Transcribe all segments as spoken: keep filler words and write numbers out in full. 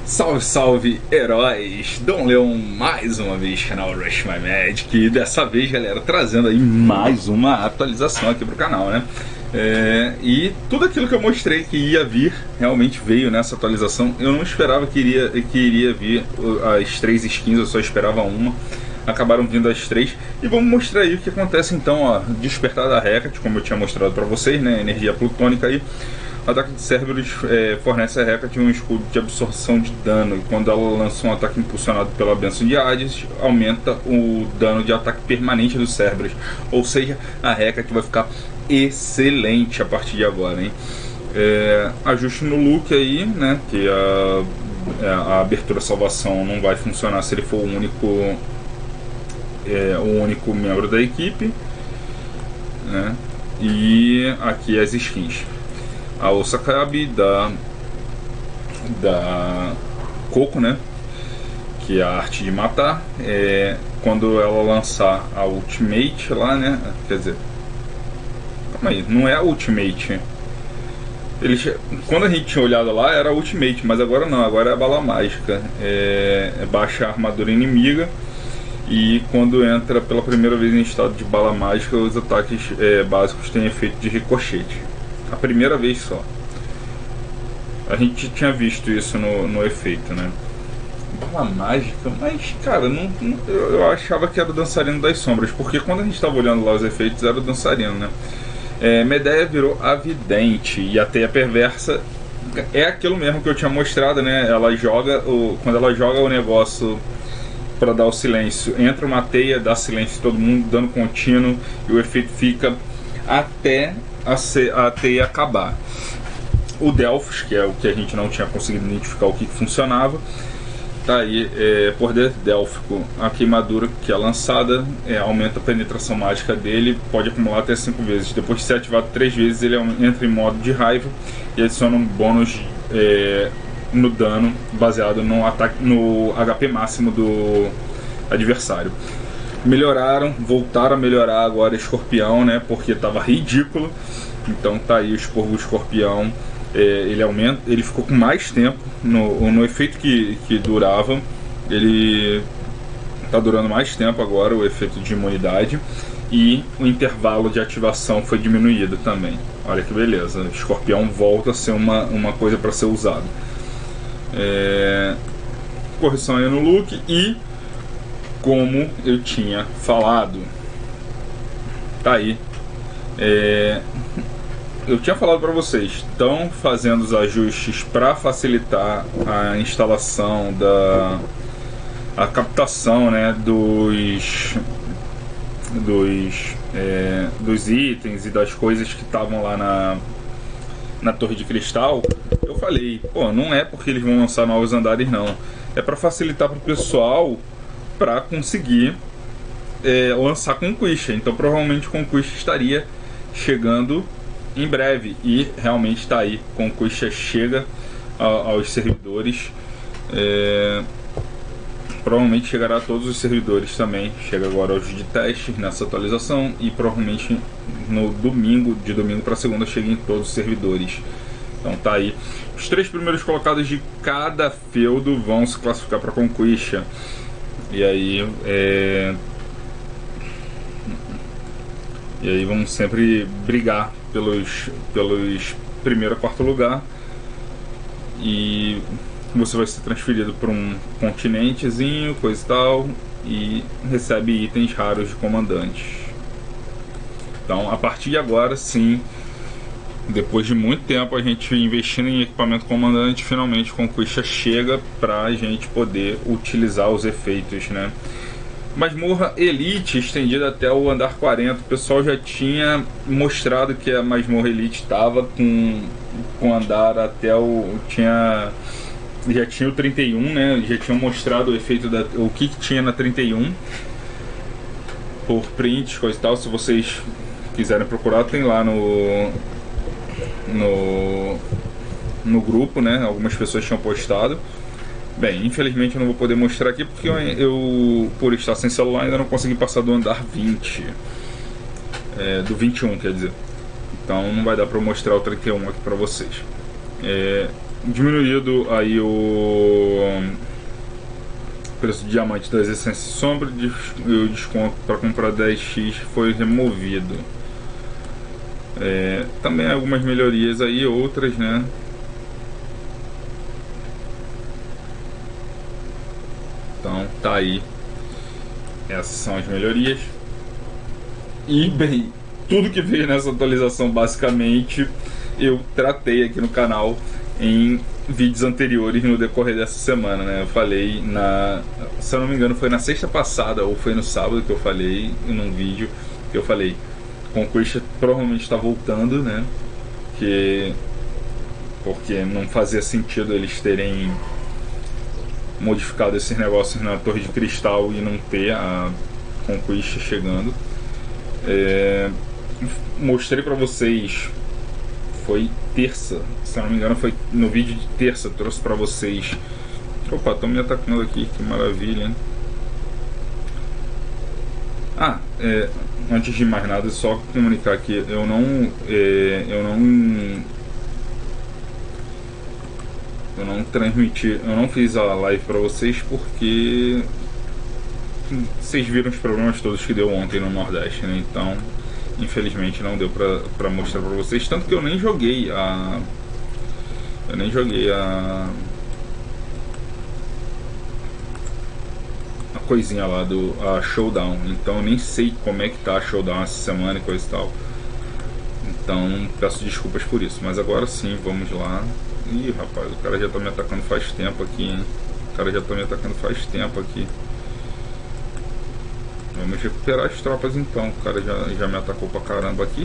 Salve, salve, heróis! Dom Leon mais uma vez, canal Rush My Magic. E dessa vez, galera, trazendo aí mais uma atualização aqui pro canal, né? É, e tudo aquilo que eu mostrei que ia vir, realmente veio nessa atualização. Eu não esperava que iria, que iria vir as três skins, eu só esperava uma. Acabaram vindo as três. E vamos mostrar aí o que acontece então, ó. Despertar da Hecate, como eu tinha mostrado pra vocês, né? Energia plutônica aí. O ataque de Cerberus é, fornece a Hecate um escudo de absorção de dano. E quando ela lança um ataque impulsionado pela Bênção de Hades, aumenta o dano de ataque permanente do Cerberus. Ou seja, a Hecate vai ficar excelente a partir de agora, hein? É, ajuste no look aí, né? Que a, a abertura salvação não vai funcionar se ele for o único, é, o único membro da equipe, né? E aqui as skins. A Osakabi da, da Coco, né? Que é a arte de matar. É, quando ela lançar a Ultimate lá, né? Quer dizer, calma aí, não é a Ultimate. Eles, quando a gente tinha olhado lá era a Ultimate, mas agora não, agora é a bala mágica. É, é baixa a armadura inimiga. E quando entra pela primeira vez em estado de bala mágica, os ataques é, básicos têm efeito de ricochete. A primeira vez só. A gente tinha visto isso no, no efeito, né? Bala mágica, mas cara, não, não, eu, eu achava que era o dançarino das sombras, porque quando a gente estava olhando lá os efeitos era o dançarino, né? É, Medeia virou a vidente e a teia perversa é aquilo mesmo que eu tinha mostrado, né? Ela joga o, quando ela joga o negócio para dar o silêncio, entra uma teia, dá silêncio em todo mundo, dando contínuo, e o efeito fica até a, se, a teia acabar. O Delphos, que é o que a gente não tinha conseguido identificar o que, que funcionava, tá aí, é, poder délfico, a queimadura que é lançada é, aumenta a penetração mágica dele, pode acumular até cinco vezes. Depois de ser ativado três vezes, ele entra em modo de raiva e adiciona um bônus é, no dano baseado no, ataque, no H P máximo do adversário. Melhoraram, voltaram a melhorar agora Escorpião, né? Porque tava ridículo. Então tá aí o Esporro Escorpião. É, ele aumenta, ele ficou com mais tempo no, no efeito que, que durava. Ele tá durando mais tempo agora, o efeito de imunidade. E o intervalo de ativação foi diminuído também. Olha que beleza. O Escorpião volta a ser uma, uma coisa para ser usado. É, correção aí no look e como eu tinha falado, tá aí. É, eu tinha falado para vocês, estão fazendo os ajustes para facilitar a instalação da a captação, né, dos dos é, dos itens e das coisas que estavam lá na na Torre de Cristal. Eu falei, pô, não é porque eles vão lançar novos andares, não. É para facilitar para o pessoal para conseguir é, lançar Conquista. Então provavelmente Conquista estaria chegando em breve. E realmente está aí. Conquista chega a, aos servidores. É, provavelmente chegará a todos os servidores também. Chega agora aos de teste nessa atualização. E provavelmente no domingo, de domingo para segunda, chega em todos os servidores. Então tá aí. Os três primeiros colocados de cada feudo vão se classificar para Conquista. E aí, é... e aí vamos sempre brigar pelos, pelos primeiro a quarto lugar. E você vai ser transferido para um continentezinho, coisa e tal, e recebe itens raros de comandantes. Então, a partir de agora, sim, depois de muito tempo a gente investindo em equipamento comandante, finalmente Conquista chega para a gente poder utilizar os efeitos, né? Masmorra Elite estendida até o andar quarenta. O pessoal já tinha mostrado que a Masmorra Elite estava com com andar até o tinha já tinha o trinta e um, né? Já tinham mostrado o efeito da o que, que tinha na trinta e um por prints, coisa e tal. Se vocês quiserem procurar, tem lá no no no grupo, né? Algumas pessoas tinham postado. Bem, infelizmente eu não vou poder mostrar aqui porque eu, eu por estar sem celular, ainda não consegui passar do andar vinte, é, do vinte e um, quer dizer. Então não vai dar para mostrar o trinta e um aqui para vocês. É, diminuído aí o preço do diamante das essências sombra e o desconto para comprar dez x foi removido. É, também algumas melhorias aí, outras, né? Então tá aí. Essas são as melhorias. E bem, tudo que veio nessa atualização basicamente eu tratei aqui no canal em vídeos anteriores no decorrer dessa semana, né? Eu falei na, se eu não me engano, foi na sexta passada ou foi no sábado que eu falei num vídeo que eu falei, Conquista provavelmente está voltando, né? Que porque não fazia sentido eles terem modificado esses negócios na Torre de Cristal e não ter a Conquista chegando. É, mostrei pra vocês, foi terça, se eu não me engano foi no vídeo de terça, trouxe pra vocês. Opa, estão me atacando aqui, que maravilha, hein? Ah, é, antes de mais nada, só comunicar que eu não, é, eu não, eu não transmiti, eu não fiz a live pra vocês porque vocês viram os problemas todos que deu ontem no Nordeste, né? Então, infelizmente não deu pra, pra mostrar pra vocês, tanto que eu nem joguei a, eu nem joguei a coisinha lá do a Showdown, então eu nem sei como é que tá a Showdown essa semana e coisa e tal, então peço desculpas por isso, mas agora sim, vamos lá. Ih, rapaz, o cara já tá me atacando faz tempo aqui, hein? O cara já tá me atacando faz tempo aqui. Vamos recuperar as tropas então, o cara já, já me atacou pra caramba aqui.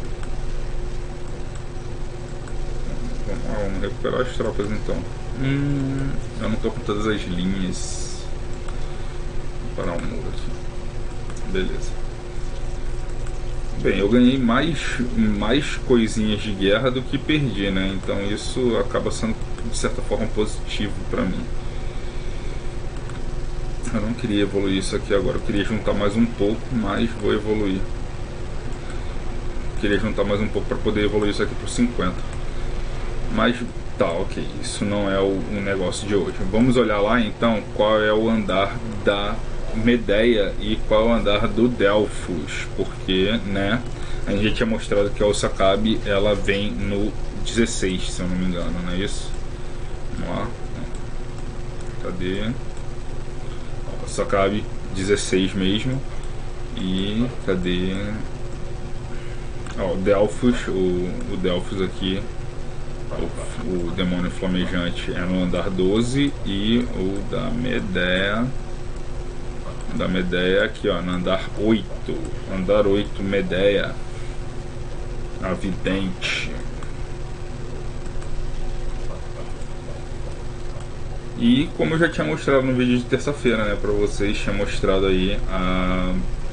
Vamos lá, vamos recuperar as tropas então. Hum, eu não tô com todas as linhas. Parar um muro aqui. Beleza. Bem, eu ganhei mais, mais coisinhas de guerra do que perdi, né? Então isso acaba sendo de certa forma positivo pra mim. Eu não queria evoluir isso aqui agora, eu queria juntar mais um pouco, mas vou evoluir. Queria juntar mais um pouco para poder evoluir isso aqui por cinquenta. Mas tá, ok, isso não é o, o negócio de hoje. Vamos olhar lá então qual é o andar da Medeia e qual é o andar do Delfos, porque, né, a gente já tinha mostrado que a Osakabe ela vem no dezesseis, se eu não me engano, não é isso? Vamos lá. Cadê? Osakabe dezesseis mesmo. E cadê? Ó, o Delfos, o, o Delfos aqui, o, o demônio flamejante é no andar doze e o da Medeia, da Medeia aqui ó, no andar oito, andar oito, Medeia, a vidente. E como eu já tinha mostrado no vídeo de terça-feira, né, pra vocês, tinha mostrado aí a...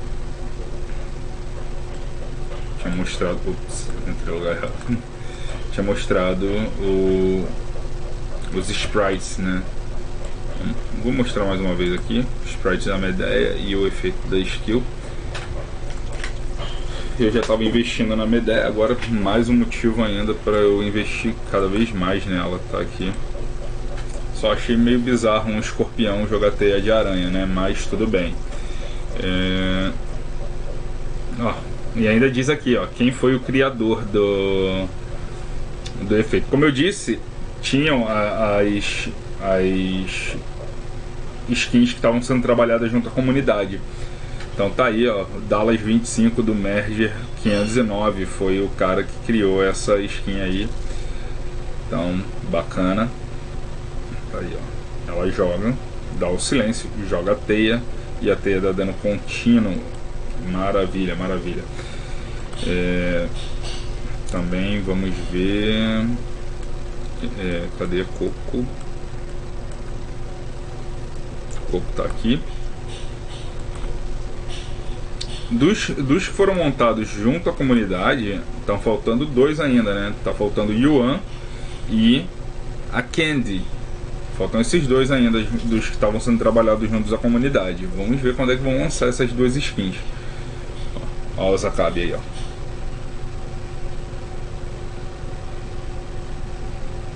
Tinha mostrado... Ups, entrei no lugar errado. Tinha mostrado o... os sprites, né. Vou mostrar mais uma vez aqui, os sprites da Medeia e o efeito da skill. Eu já estava investindo na Medeia, agora mais um motivo ainda para eu investir cada vez mais nela, tá aqui. Só achei meio bizarro um escorpião jogar teia de aranha, né? Mas tudo bem. É... Ó, e ainda diz aqui, ó, quem foi o criador do, do efeito. Como eu disse, tinham a, as, as skins que estavam sendo trabalhadas junto à comunidade. Então tá aí, ó, Dallas vinte e cinco do Merger quinhentos e nove foi o cara que criou essa skin aí. Então, bacana. Aí, ó. Ela joga, dá o silêncio, joga a teia e a teia dá dano contínuo. Maravilha, maravilha. É, também vamos ver. É, cadê Coco? Coco tá aqui. Dos, dos que foram montados junto à comunidade, estão faltando dois ainda, né? Tá faltando Yuan e a Candy. Faltam esses dois ainda, dos que estavam sendo trabalhados juntos à comunidade. Vamos ver quando é que vão lançar essas duas skins. Ó, os Osakabe aí, ó.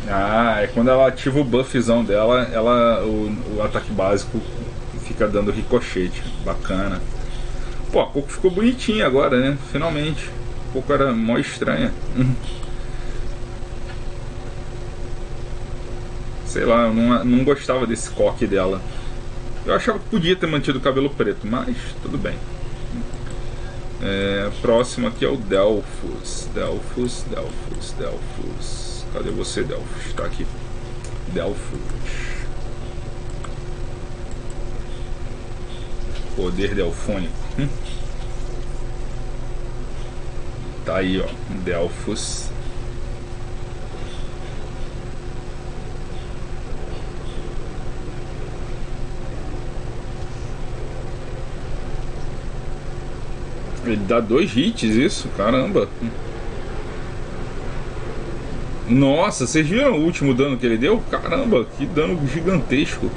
Ah, é quando ela ativa o buffzão dela, ela, o, o ataque básico fica dando ricochete. Bacana. Pô, a Coco ficou bonitinha agora, né? Finalmente. A Coco era mó estranha. Sei lá, eu não, não gostava desse coque dela. Eu achava que podia ter mantido o cabelo preto, mas tudo bem. É, próximo aqui é o Delphos. Delphos, Delphos, Delphos. Cadê você, Delphos? Tá aqui. Delphos. Poder delfônico. Hum. Tá aí, ó. Delphos. Ele dá dois hits, isso? Caramba. Nossa, vocês viram o último dano que ele deu? Caramba, que dano gigantesco.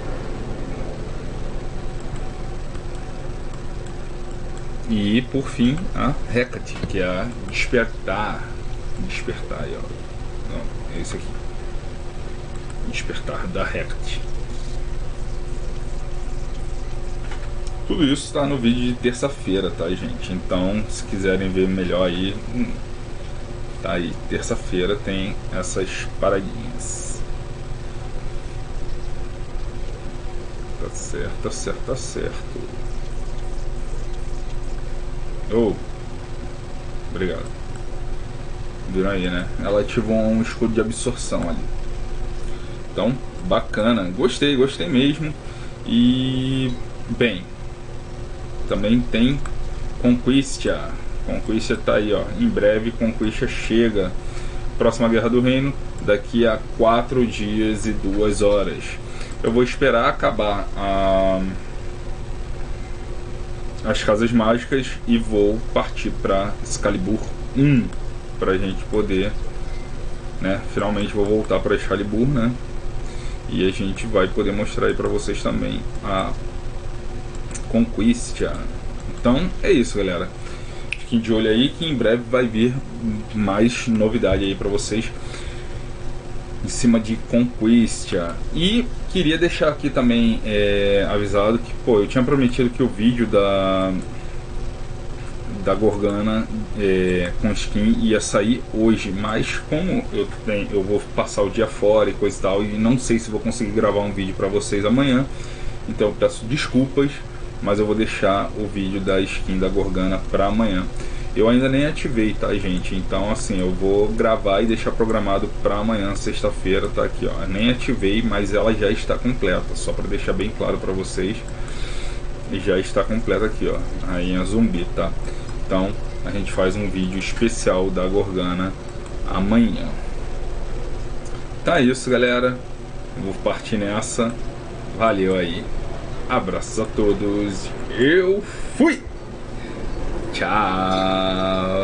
E por fim a Hecate, que é a despertar. Despertar aí, ó. Não, é esse aqui. Despertar da Hecate. Tudo isso está no vídeo de terça-feira, tá, gente? Então, se quiserem ver melhor aí, tá aí. Terça-feira tem essas paradinhas. Tá certo, tá certo, tá certo. Oh, obrigado. Viram aí, né? Ela ativou um escudo de absorção ali. Então, bacana. Gostei, gostei mesmo. E, bem, também tem Conquista. Conquista tá aí, ó. Em breve Conquista chega. Próxima Guerra do Reino daqui a quatro dias e duas horas. Eu vou esperar acabar a... as Casas Mágicas e vou partir para Excalibur um pra gente poder, né? Finalmente vou voltar para Excalibur, né? E a gente vai poder mostrar aí para vocês também a Conquista. Então é isso, galera. Fiquem de olho aí que em breve vai vir mais novidade aí para vocês em cima de Conquista. E queria deixar aqui também é, avisado que, pô, eu tinha prometido que o vídeo da da Gorgana é, com skin ia sair hoje, mas como eu tenho, eu vou passar o dia fora e coisa e tal, e não sei se vou conseguir gravar um vídeo para vocês amanhã, então eu peço desculpas, mas eu vou deixar o vídeo da skin da Gorgana para amanhã. Eu ainda nem ativei, tá, gente? Então, assim, eu vou gravar e deixar programado para amanhã, sexta-feira, tá aqui, ó. Nem ativei, mas ela já está completa, só para deixar bem claro para vocês. E já está completa aqui, ó, a rainha zumbi, tá? Então, a gente faz um vídeo especial da Gorgana amanhã. Tá isso, galera. Eu vou partir nessa. Valeu aí. Abraços a todos. Eu fui! Tchau!